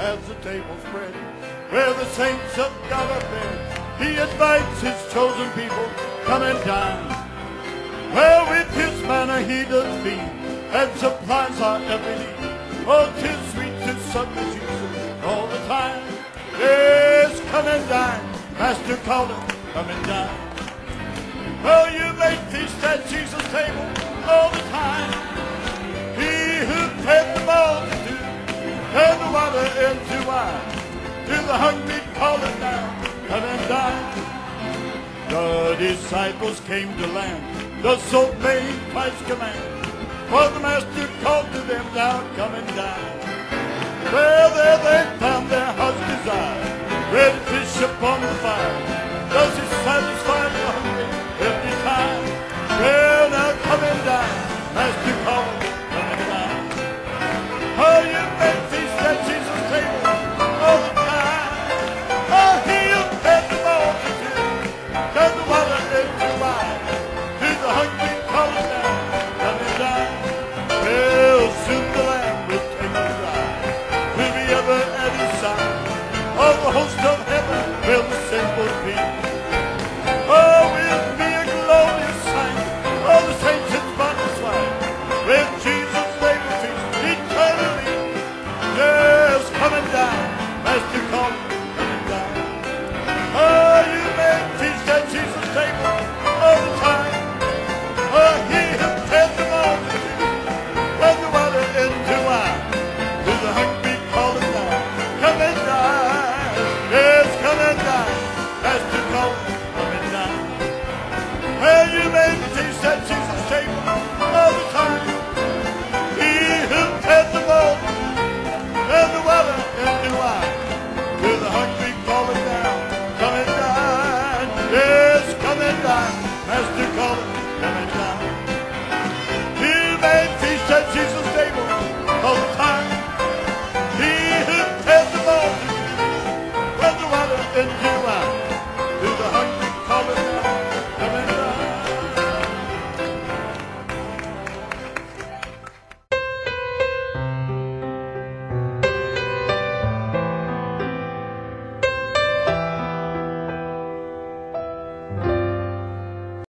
has the table spread, where the saints of God are fed. He invites his chosen people, come and dine, where with his manna he does feed, and supplies our every need. Oh, 'tis sweet to sup with Jesus all the time. Yes, come and dine, Master called him, come and dine. Well, you may feast at Jesus' table all the time. He who fed the multitude, turned the water into wine, to the hungry call it down, come and dine. The disciples came to land, the so made Christ's command, for the Master called to them, now come and dine. Well, there they found their heart's desire, red fish upon the fire. Does it satisfy the hungry every time? Well, now come and dine, Master called, come and dine. Oh, you may feast at Jesus' table all the time. Oh, he'll fed the multitude, turn the water